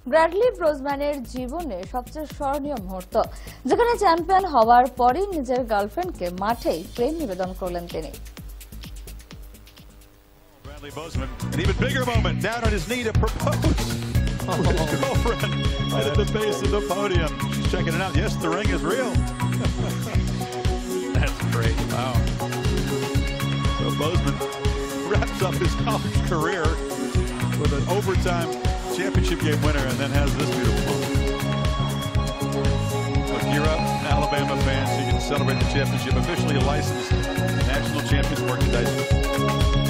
Bradley ব্রোজম্যানের জীবনে সবচেয়ে স্মরণীয় মুহূর্ত, যেখানে চ্যাম্পিয়ন হওয়ার পরই নিজের গার্লফ্রেন্ডকে মাঠেই প্রেম নিবেদন করলেন তিনি। Bradley Bozeman, an even bigger moment, down on his knee to propose with his girlfriend right at the base of the podium. She's checking it out. Yes, the ring is real. That's great. Wow. So Bozeman wraps up his college career with an overtime championship game winner and then has this beautiful moment. So gear up, Alabama fans. You can celebrate the championship. Officially a licensed national champions merchandise.